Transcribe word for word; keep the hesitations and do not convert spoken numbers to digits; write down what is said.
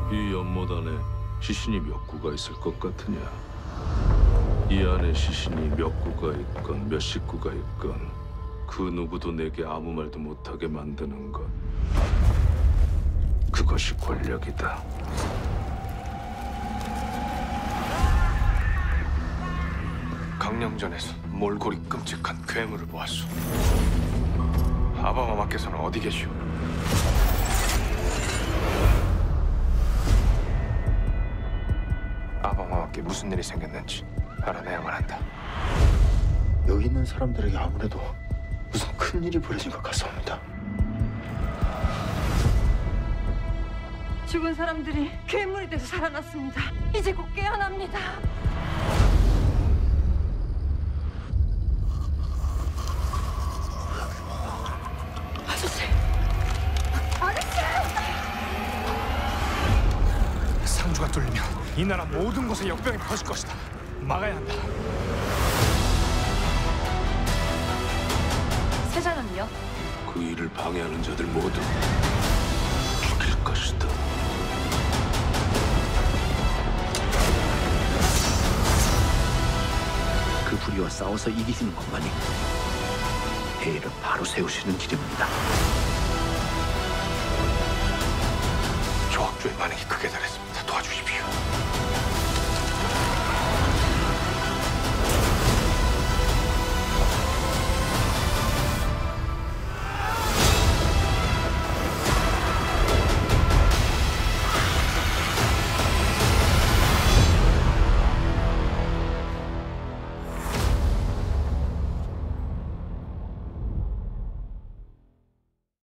이 연못 안에 시신이 몇 구가 있을 것 같으냐? 이 안에 시신이 몇 구가 있건 몇 식구가 있건 그 누구도 내게 아무 말도 못하게 만드는 것. 그것이 권력이다. 강령전에서 몰골이 끔찍한 괴물을 보았소. 아바마마께서는 어디 계시오? 아바마마께 무슨 일이 생겼는지 알아내야만 한다. 여기 있는 사람들에게 아무래도 무슨 큰 일이 벌어진 것 같습니다. 죽은 사람들이 괴물이 돼서 살아났습니다. 이제 곧 깨어납니다. 아저씨! 아저씨! 상주가 뚫리면 이 나라 모든 곳에 역병이 퍼질 것이다. 막아야 한다. 세자는요? 그 일을 방해하는 자들 모두 죽일 것이다. 그 불의와 싸워서 이기시는 것만이 대의를 바로 세우시는 길입니다. 조학조의 반응이 크게 달했습니다.